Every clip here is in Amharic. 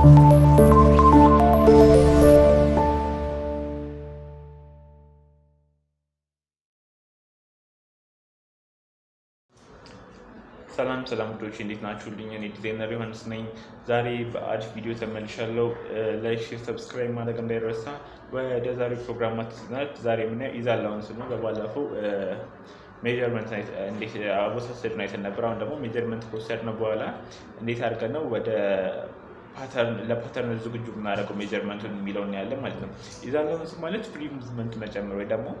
ሰላም ዶች እንዴት ናችሁልኝ? እኔ ዲዛይነር ዮሐንስ ነኝ። ዛሬ በአዲስ ቪዲዮ ተመልሻለሁ። ላይክ፣ ሼር፣ ሰብስክራይብ ማድረግ እንዳይረሳ። ወደ ዛሬው ፕሮግራማችን ዛሬ ምን ይዛላውን ስለ ባለፈው ሜጀርመንት እንዴት አወሳሰድን አይተን ነበር። አሁን ደግሞ ሜጀርመንት ከወሰድነው በኋላ እንዴት አድርገን ነው ወደ ለፓተርን ዝግጁ የምናደርገው ሜጀርመንቱን የሚለውን ያለ ማለት ነው። ይዛላውን ማለት ፍሪ ሙቭመንት መጨመር ወይ ደግሞ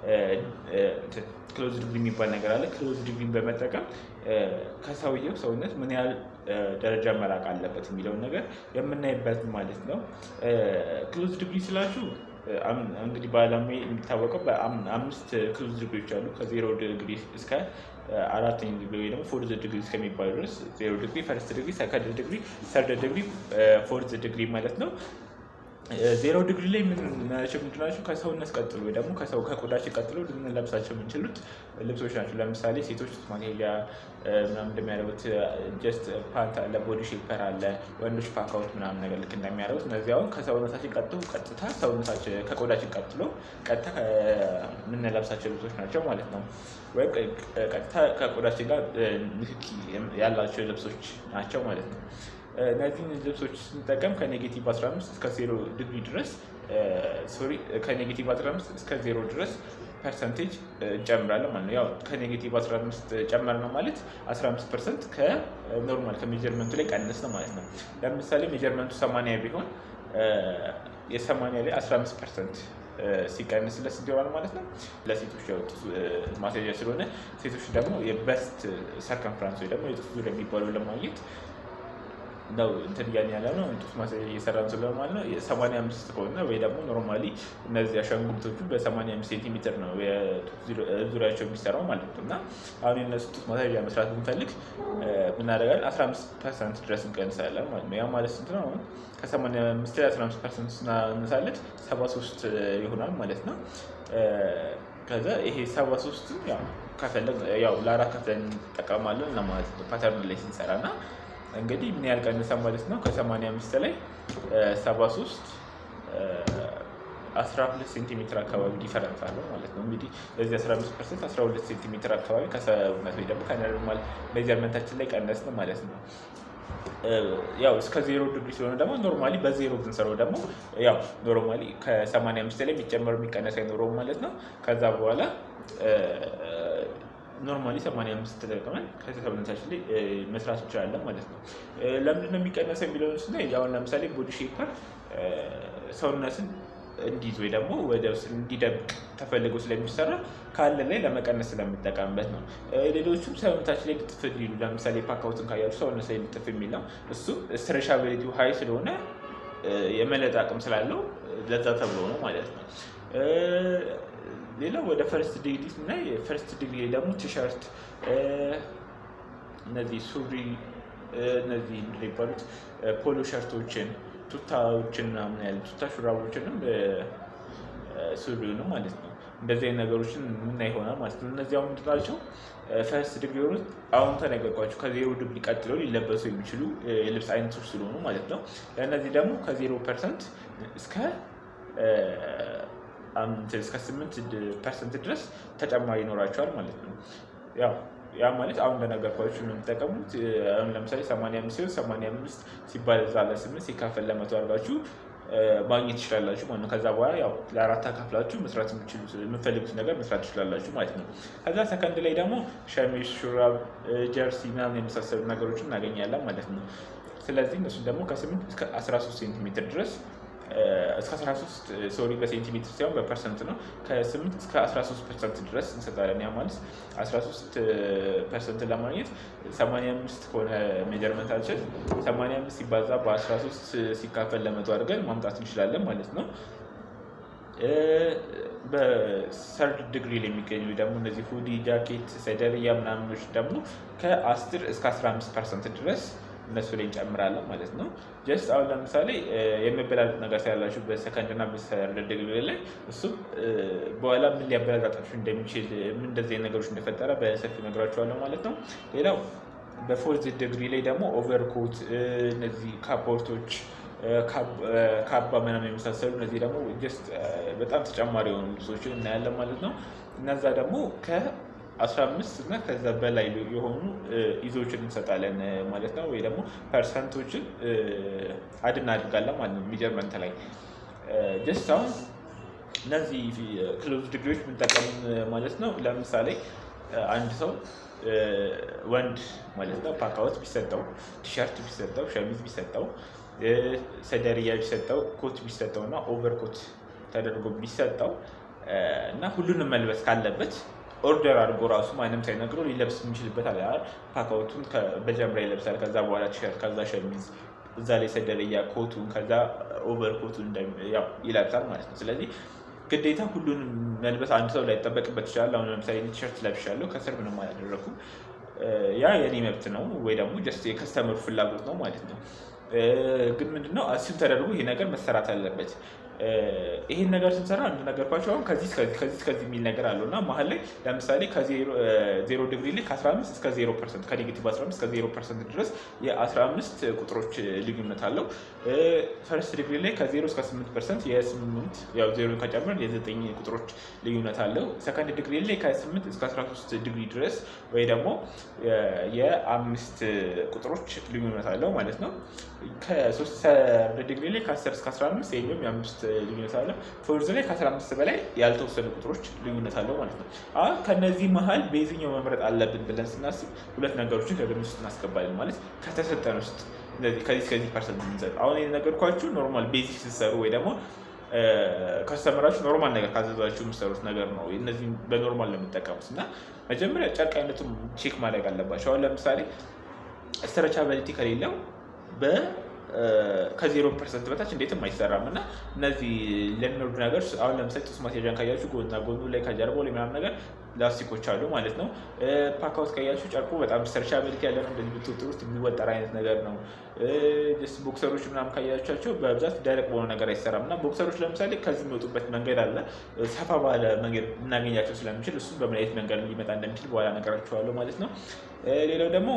ክሎዝ ዲግሪ የሚባል ነገር አለ። ክሎዝ ዲግሪን በመጠቀም ከሰውየው ሰውነት ምን ያህል ደረጃ መራቅ አለበት የሚለውን ነገር የምናይበት ማለት ነው። ክሎዝ ዲግሪ ስላችሁ እንግዲህ በዓለም የሚታወቀው በአምስት ክሎዝ ዲግሪዎች አሉ። ከ0 ዲግሪ እስከ 4ኛ ዲግሪ ወይ ደግሞ 4th ዲግሪ እስከሚባል ድረስ 0 ዲግሪ፣ 1st ዲግሪ፣ 2nd ዲግሪ፣ 3rd ዲግሪ፣ 4th ዲግሪ ማለት ነው። 0 ዲግሪ ላይ ምን ናቸው ምንድናቸው? ከሰውነት ቀጥሎ ወይ ደግሞ ከቆዳችን ቀጥሎ ልንለብሳቸው የምንችሉት ልብሶች ናቸው። ለምሳሌ ሴቶች ማስያዣ ምናምን እንደሚያደርጉት ጀስት ፓንት አለ፣ ቦዲ ሼፐር አለ። ወንዶች ፓካውት ምናምን ነገር ልክ እንደሚያደርጉት እነዚህ አሁን ከሰውነታችን ቀጥታ ሰውነታችን ከቆዳችን ቀጥሎ ቀጥታ የምንለብሳቸው ልብሶች ናቸው ማለት ነው። ወይም ቀጥታ ከቆዳችን ጋር ንክኪ ያላቸው ልብሶች ናቸው ማለት ነው። እነዚህን ልብሶች ስንጠቀም ከኔጌቲቭ 15 እስከ 0 ዲግሪ ድረስ ከኔጌቲቭ 15 እስከ 0 ድረስ ፐርሰንቴጅ እንጨምራለን ማለት ነው። ያው ከኔጌቲቭ 15 ጨመር ነው ማለት 15% ከኖርማል ከሜጀርመንቱ ላይ ቀነስ ነው ማለት ነው። ለምሳሌ ሜጀርመንቱ 80 ቢሆን የ80 ላይ 15% ሲቀንስለት ይሆናል ማለት ነው። ለሴቶች ያው ማስያዣ ስለሆነ ሴቶች ደግሞ የበስት ሰርከምፍራንስ ወይ ደግሞ የጡት ዙሪያ የሚባለው ለማግኘት ነው እንትን ያለ ነው። ጡት ማስያዣ እየሰራን ስለሆነ ማለት ነው። 85 ከሆነ ወይ ደግሞ ኖርማሊ እነዚህ አሻንጉሊቶቹ በ85 ሴንቲሜትር ነው ዙሪያቸው የሚሰራው ማለት ነው። እና አሁን የነሱ ጡት ማስያዣ መስራት ብንፈልግ ምን እናደርጋለን? 15% ድረስ እንቀንሳለን ማለት ነው። ያ ማለት ስንት ነው? ከ85 ላይ 15% ስናነሳለት 73 ይሆናል ማለት ነው። ከዛ ይሄ 73 ያው ከፈለግ ያው ለአራት ከፍለን እንጠቀማለን ለማለት ነው ፓተርን ላይ ስንሰራና እንግዲህ ምን ያህል ቀንሳ ማለት ነው። ከ85 ላይ 73 12 ሴንቲሜትር አካባቢ ዲፈረንስ አለው ማለት ነው። እንግዲህ ለዚህ 15% 12 ሴንቲሜትር አካባቢ ከሰውነት ወይ ደግሞ ከኖርማል ሜጀርመንታችን ላይ ቀነስን ማለት ነው። ያው እስከ 0 ዲግሪ ስለሆነ ደግሞ ኖርማሊ በ0 ብንሰራው ደግሞ ያው ኖርማሊ ከ85 ላይ የሚጨመር የሚቀነስ አይኖረውም ማለት ነው። ከዛ በኋላ ኖርማሊ 85 ተጠቅመን ከሰውነታችን ላይ መስራት እንችላለን ማለት ነው። ለምንድነው የሚቀነሰው የሚለውን ስናይ ያው ለምሳሌ ቦዲ ሼፐር ሰውነትን እንዲይዝ ወይ ደግሞ ወደ ውስጥ እንዲደብቅ ተፈልጎ ስለሚሰራ ካለ ላይ ለመቀነስ ስለምንጠቀምበት ነው። ሌሎቹም ሰውነታችን ላይ ልጥፍ እንዲሉ ለምሳሌ ፓካውትን ካያችሁ ሰውነት ላይ ልጥፍ የሚለው እሱ ስትሬቻቢሊቲው ሃይ ስለሆነ የመለጥ አቅም ስላለው ለዛ ተብሎ ነው ማለት ነው። ሌላው ወደ ፈርስት ዲግሪ ስናይ ፈርስት ዲግሪ ደግሞ ቲሸርት እነዚህ ሱሪ እነዚህ እንደሚባሉት ፖሎ ሸርቶችን ቱታዎችን ምናምን ያለ ቱታ ሹራቦችንም ሱሪውንም ማለት ነው። እንደዚህ አይነት ነገሮችን ምን ይሆናል ማለት ነው። እነዚህ አሁን ምንድናቸው? ፈርስት ዲግሪ ሆኑት አሁን ተነገርኳችሁ ከ0 ዲግሪ ቀጥሎ ሊለበሱ የሚችሉ የልብስ አይነቶች ስለሆኑ ማለት ነው። ለእነዚህ ደግሞ ከ0% እስከ 8% ድረስ ተጨማሪ ይኖራቸዋል ማለት ነው። ያ ማለት አሁን እንደነገርኳችሁ የምንጠቀሙት አሁን ለምሳሌ 85 ሲሆን 85 ሲባዛ ለ8 ሲካፈል ለ100 አድርጋችሁ ማግኘት ትችላላችሁ ማለት ነው። ከዛ በኋላ ያው ለአራት አካፍላችሁ መስራት የምትፈልጉት ነገር መስራት ትችላላችሁ ማለት ነው። ከዛ ሰከንድ ላይ ደግሞ ሸሚዝ፣ ሹራብ፣ ጀርሲ ምናምን የመሳሰሉ ነገሮችን እናገኛለን ማለት ነው። ስለዚህ እነሱ ደግሞ ከ8 እስከ 13 ሴንቲሜትር ድረስ እስከ 13 በሴንቲሜትር ሳይሆን በፐርሰንት ነው። ከ8 እስከ 13% ድረስ እንሰጣለን። ያ ማለት 13% ለማግኘት 85 ከሆነ ሜጀርመንታችን 85 ሲባዛ በ13 ሲካፈል ለ100 አድርገን ማምጣት እንችላለን ማለት ነው። በሰርድ ዲግሪ ላይ የሚገኙ ደግሞ እነዚህ ሁዲ፣ ጃኬት፣ ሰደርያ ምናምኖች ደግሞ ከ10 እስከ 15% ድረስ እነሱ ላይ እንጨምራለን ማለት ነው። ጀስት አሁን ለምሳሌ የሚበላልጥ ነገር ያላችሁ በሰከንድ እና በሰርድ ዲግሪ ላይ እሱ በኋላ ምን ሊያበላልጣችሁ እንደሚችል ምን እንደዚህ ነገሮች እንደፈጠረ በሰፊ ነግራችኋለሁ ማለት ነው። ሌላው በፎርዝ ዲግሪ ላይ ደግሞ ኦቨርኮት እነዚህ ካፖርቶች ካባ ምናምን የመሳሰሉ እነዚህ ደግሞ ጀስት በጣም ተጨማሪ የሆኑ ልብሶችን እናያለን ማለት ነው። እነዛ ደግሞ ከ15 እና ከዛ በላይ የሆኑ ይዞችን እንሰጣለን ማለት ነው። ወይ ደግሞ ፐርሰንቶችን አድ እናደርጋለን ማለት ነው ሚጀርመንት ላይ ጀስት አሁን እነዚህ ክሎዝ ዲግሪዎች ምንጠቀም ማለት ነው። ለምሳሌ አንድ ሰው ወንድ ማለት ነው ፓካውት ቢሰጠው፣ ቲሸርት ቢሰጠው፣ ሸሚዝ ቢሰጠው፣ ሰደርያ ቢሰጠው፣ ኮት ቢሰጠው እና ኦቨርኮት ተደርጎ ቢሰጠው እና ሁሉንም መልበስ ካለበት ኦርደር አድርጎ ራሱ ማንም ሳይነግረው ሊለብስ የሚችልበት አለ። ፓካውቱን በጀምራ ይለብሳል፣ ከዛ በኋላ ቲሸርት፣ ከዛ ሸሚዝ፣ እዛ ላይ ሰደርያ ኮቱን፣ ከዛ ኦቨርኮቱን ያው ይለብሳል ማለት ነው። ስለዚህ ግዴታ ሁሉንም መልበስ አንድ ሰው ላይጠበቅበት ይችላል። አሁን ለምሳሌ ቲሸርት ለብሻለሁ ከስር ምንም አላደረኩም፣ ያ የኔ መብት ነው ወይ ደግሞ ጀስት የከስተመሩ ፍላጎት ነው ማለት ነው። ግን ምንድነው አስም ተደርጎ ይሄ ነገር መሰራት አለበት። ይሄን ነገር ስንሰራ እንደነገርኳችሁ አሁን ከዚህ የሚል ነገር አለው እና መሀል ላይ ለምሳሌ ከ0 ዲግሪ ላይ ከ15 እስከ 0% ከኔጌቲቭ 15 እስከ 0% ድረስ የ15 ቁጥሮች ልዩነት አለው። ፈርስት ዲግሪ ላይ ከ0 እስከ 8% የ8 ያው 0 ከጨመርን የ9 ቁጥሮች ልዩነት አለው። ሰከንድ ዲግሪ ላይ ከ8 እስከ 13 ዲግሪ ድረስ ወይ ደግሞ የ5 ቁጥሮች ልዩነት አለው ማለት ነው። ከ3 ዲግሪ ላይ ከ10 እስከ 15 የኛውም የ5 ልዩነት አለ። ፎርዝ ላይ ከ15 በላይ ያልተወሰኑ ቁጥሮች ልዩነት አለው ማለት ነው። አሁን ከነዚህ መሃል በየትኛው መምረጥ አለብን ብለን ስናስብ ሁለት ነገሮችን ከግምት ውስጥ እናስገባለን ማለት ከተሰጠን ውስጥ ከዚህ ፐርሰንት እንሰጥ። አሁን የነገርኳችሁ ኖርማል ቤዚክ ሲሰሩ ወይ ደግሞ ከስተመራችሁ ኖርማል ነገር ካዘዛችሁ የምትሰሩት ነገር ነው። እነዚህ በኖርማል ለምትጠቀሙት እና መጀመሪያ ጨርቅ አይነቱን ቼክ ማድረግ አለባቸው። አሁን ለምሳሌ ስትሬቻቢሊቲ ከሌለው ከ0% በታች እንዴትም አይሰራም እና እነዚህ ለሚወርዱ ነገር አሁን ለምሳሌ ጡት ማስያዣን ካያችሁ ጎንና ጎኑ ላይ ከጀርባው ላይ ምናምን ነገር ላስቲኮች አሉ ማለት ነው። ፓካውት ካያችሁ ጨርቁ በጣም ስትሬቻቢሊቲ ያለ ነው። እንደዚህ ብትወጥሩ ውስጥ የሚወጠር አይነት ነገር ነው። ጀስት ቦክሰሮች ምናምን ካያቻቸው በብዛት ደረቅ በሆነ ነገር አይሰራም እና ቦክሰሮች ለምሳሌ ከዚህ የሚወጡበት መንገድ አለ። ሰፋ ባለ መንገድ እናገኛቸው ስለምንችል እሱም በምን አይነት መንገድ ሊመጣ እንደሚችል በኋላ ነገራችኋለሁ ማለት ነው። ሌላው ደግሞ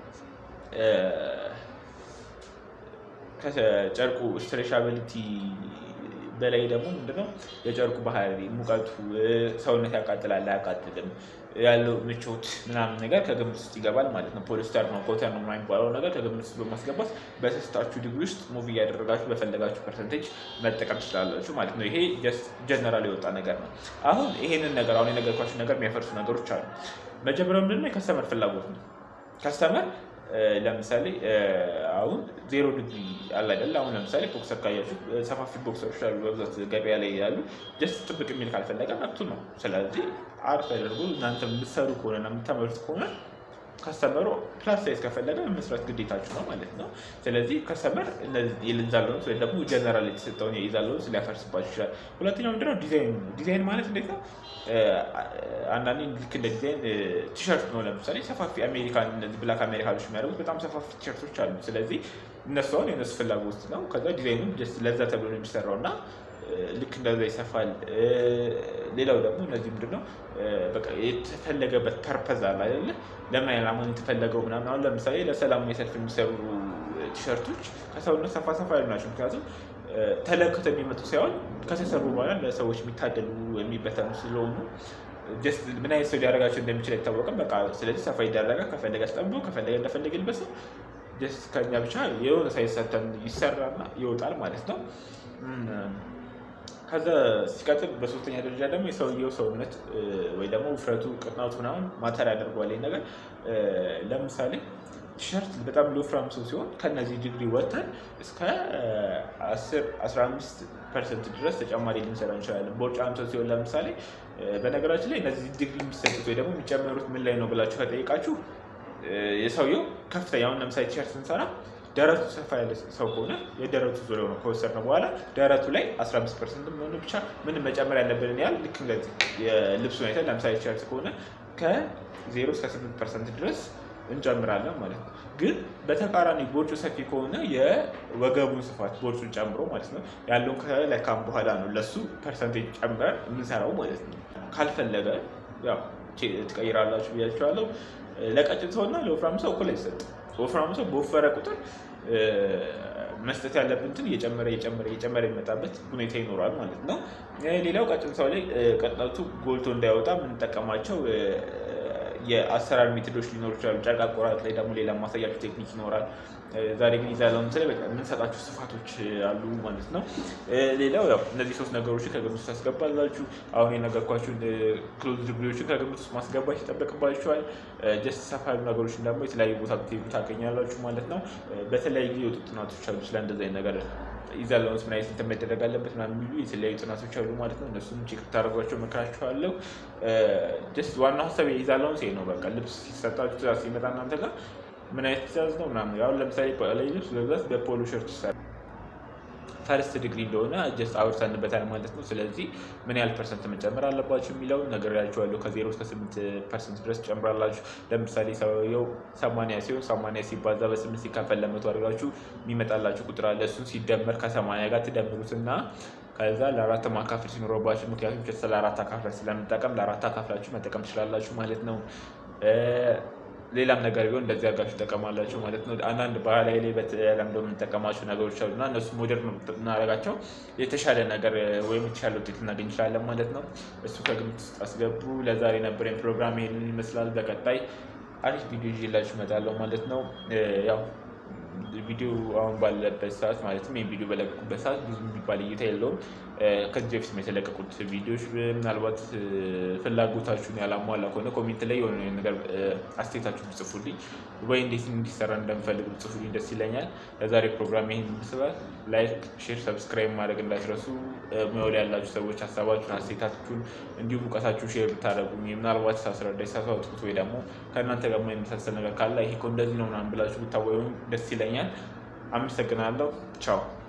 ከጨርቁ ስትሬቻቢሊቲ በላይ ደግሞ ምንድነው የጨርቁ ባህሪ፣ ሙቀቱ፣ ሰውነት ያቃጥላል አያቃጥልም ያለው ምቾት ምናምን ነገር ከግምት ውስጥ ይገባል ማለት ነው። ፖሊስተር ነው ኮተን ነው የማይባለው ነገር ከግምት ውስጥ በማስገባት በተሰጣችሁ ዲግሪ ውስጥ ሙቭ እያደረጋችሁ በፈለጋችሁ ፐርሰንቴጅ መጠቀም ትችላላችሁ ማለት ነው። ይሄ ጀስት ጀነራል የወጣ ነገር ነው። አሁን ይሄንን ነገር አሁን የነገርኳችሁ ነገር የሚያፈርሱ ነገሮች አሉ። መጀመሪያው ምንድነው የከስተመር ፍላጎት ነው። ከስተመር ለምሳሌ አሁን 0 ዲግሪ አለ አይደል? አሁን ለምሳሌ ቦክሰር ካያችሁ ሰፋፊ ቦክሰሮች አሉ በብዛት ገበያ ላይ ያሉ ጀስት ጥብቅ የሚል ካልፈለገ መብቱ ነው። ስለዚህ አርፍ አድርጎ እናንተ የምትሰሩ ከሆነና የምታመርቱ ከሆነ ከስተመሩ ፕላስ ሳይዝ ከፈለገ መስራት ግዴታችሁ ነው ማለት ነው። ስለዚህ ከስተመር የልንዛለውን ወይ ደግሞ ጀነራል የተሰጠውን የይዛለውን ሊያፈርስባችሁ ይችላል። ሁለተኛው ምንድነው ዲዛይን ማለት እንዴት ነው? አንዳንዴ ልክ እንደ ዲዛይን ቲሸርት ነው ለምሳሌ ሰፋፊ አሜሪካን እነዚህ ብላክ አሜሪካኖች የሚያደርጉት በጣም ሰፋፊ ቲሸርቶች አሉ። ስለዚህ እነሱ አሁን የነሱ ፍላጎት ነው። ከዛ ዲዛይኑ ጀስት ለዛ ተብሎ ነው የሚሰራው እና ልክ እንደዛ ይሰፋል። ሌላው ደግሞ እነዚህ ምንድነው በቃ የተፈለገበት ፐርፐዝ አለ አይደለ? ለምን ዓላማ የተፈለገው ምናምን። አሁን ለምሳሌ ለሰላም የሰልፍ የሚሰሩ ቲሸርቶች ከሰውነት ሰፋ ያሉ ናቸው። ምክንያቱም ተለክተው የሚመጡ ሳይሆን ከተሰሩ በኋላ ለሰዎች የሚታደሉ የሚበተኑ ስለሆኑ ጀስት ምን አይነት ሰው ሊያደርጋቸው እንደሚችል አይታወቅም። በቃ ስለዚህ ሰፋ ይደረጋል። ከፈለገ አስጠብቆ ከፈለገ እንደፈለገ ይልበስ። ጀስት ከኛ ብቻ የሆነ ሳይሰተን ይሰራና ይወጣል ማለት ነው። ከዛ ሲቀጥል በሶስተኛ ደረጃ ደግሞ የሰውየው ሰውነት ወይ ደግሞ ውፍረቱ ቅጥናቱ ምናምን ማተር ያደርገዋል። ይሄ ነገር ለምሳሌ ቲሸርት በጣም ሎፍራም ሰው ሲሆን ከነዚህ ዲግሪ ወጥተን እስከ 10-15% ድረስ ተጨማሪ ልንሰራ እንችላለን። ቦርጫም ሰው ሲሆን ለምሳሌ በነገራችን ላይ እነዚህ ዲግሪ የሚሰጡት ወይ ደግሞ የሚጨመሩት ምን ላይ ነው ብላችሁ ከጠየቃችሁ የሰውየው ከፍተኛውን ለምሳሌ ቲሸርት ስንሰራ ደረቱ ሰፋ ያለ ሰው ከሆነ የደረቱ ዙሪያው ነው ከወሰድነው በኋላ ደረቱ ላይ 15% ምን ብቻ ምን መጨመር ያለብንን ያህል ልክ እንደዚህ የልብሱን አይተን ለምሳሌ ቲሸርት ከሆነ ከ0 እስከ 8% ድረስ እንጨምራለን ማለት ነው። ግን በተቃራኒ ቦርጩ ሰፊ ከሆነ የወገቡን ስፋት ቦርጩን ጨምሮ ማለት ነው ያለውን ከለካም በኋላ ነው ለሱ ፐርሰንቴጅ ጨምረን የምንሰራው ማለት ነው። ካልፈለገ ያው ትቀይራላችሁ ብያችኋለሁ። ለቀጭን ሰውና ለወፍራም ሰው እኩል አይሰጥም። ወፍራም ሰው በወፈረ ቁጥር መስጠት ያለብንትን እየጨመረ የሚመጣበት ሁኔታ ይኖራል ማለት ነው። ሌላው ቀጭን ሰው ላይ ቅጥነቱ ጎልቶ እንዳይወጣ የምንጠቀማቸው የአሰራር ሜቶዶች ሊኖሩ ይችላሉ። ጨርቅ አቆራረጥ ላይ ደግሞ ሌላ ማሳያችሁ ቴክኒክ ይኖራል። ዛሬ ግን ይዛለውን ስለ በቃ የምንሰጣችሁ ስፋቶች አሉ ማለት ነው። ሌላው ያው እነዚህ ሶስት ነገሮችን ከግምት ውስጥ ታስገባላችሁ። አሁን የነገርኳችሁን ክሎዝ ዲግሪዎችን ከግምት ውስጥ ማስገባት ይጠበቅባችኋል። ጀስት ሰፋ ያሉ ነገሮችን ደግሞ የተለያዩ ቦታ ብትሄዱ ታገኛላችሁ ማለት ነው። በተለያዩ የወጡ ጥናቶች አሉ ስለ እንደዚህ አይነት ነገር ይዛለውንስ ምን አይነት እንትን መደረግ አለበት ምናምን የሚሉ የተለያዩ ጥናቶች አሉ ማለት ነው። እነሱም ቼክ ታደርጓቸው እመክራችኋለሁ። ጀስት ዋናው ሀሳብ የይዛለውንስ ነው። በቃ ልብስ ሲሰጣችሁ ትእዛዝ ሲመጣ እናንተ ጋር ምን አይነት ትእዛዝ ነው ምናምን ያው ለምሳሌ ላይ ልብስ በብዛት በፖሎ ሸርት ይሰራል። ፈርስት ዲግሪ እንደሆነ ጀስት አውርተንበታል ማለት ነው። ስለዚህ ምን ያህል ፐርሰንት መጨመር አለባችሁ የሚለውን ነግሬያችኋለሁ። ከ0 እስከ 8% ድረስ ጨምራላችሁ። ለምሳሌ ሰውየው 80 ሲሆን 80 ሲባዛ በ8 ሲካፈል ለ100 አድርጋችሁ የሚመጣላችሁ ቁጥር አለ። እሱን ሲደመር ከ80 ጋር ትደምሩትና ከዛ ለአራት ማካፈል ሲኖርባችሁ ምክንያቱም ጀስት ለአራት አካፍላችሁ ስለምንጠቀም ለአራት አካፍላችሁ መጠቀም ትችላላችሁ ማለት ነው። ሌላም ነገር ቢሆን እንደዚህ አድርጋችሁ ተጠቀማላችሁ ማለት ነው። አንዳንድ ባህላዊ ላይ በተለምዶ የምንጠቀማቸው ነገሮች አሉና እነሱ ሞደርን እናደርጋቸው የተሻለ ነገር ወይም የተሻለ ውጤት ልናገኝ እንችላለን ማለት ነው። እሱ ከግምት ውስጥ አስገቡ። ለዛሬ የነበረኝ ፕሮግራም ይሄንን ይመስላል። በቀጣይ አሪፍ ቪዲዮ ይዤላችሁ እመጣለሁ ማለት ነው። ያው ቪዲዮ አሁን ባለበት ሰዓት ማለትም ይሄን ቪዲዮ በለቀቁበት ሰዓት ብዙ የሚባል እይታ የለውም። ከዚህ በፊት የተለቀቁት ቪዲዮዎች ምናልባት ፍላጎታችሁን ያላሟላ ከሆነ ኮሜንት ላይ የሆነ ነገር አስተያየታችሁን ብጽፉልኝ ወይ እንዴት እንዲሰራ እንደምፈልግ ብጽፉልኝ ደስ ይለኛል። ለዛሬ ፕሮግራም ይሄን ይመስላል። ላይክ፣ ሼር፣ ሰብስክራይብ ማድረግ እንዳትረሱ። ሙያው ላይ ያላችሁ ሰዎች ሀሳባችሁን፣ አስተያየታችሁን እንዲሁም እውቀታችሁን ሼር ብታደርጉኝ ምናልባት ሳስረዳ ሳሳውቁት ወይ ደግሞ ከእናንተ ጋር የመሳሰል ነገር ካለ ይሄ እኮ እንደዚህ ነው ምናምን ብላችሁ ብታወዩኝ ደስ ይለኛል። አመሰግናለሁ። ቻው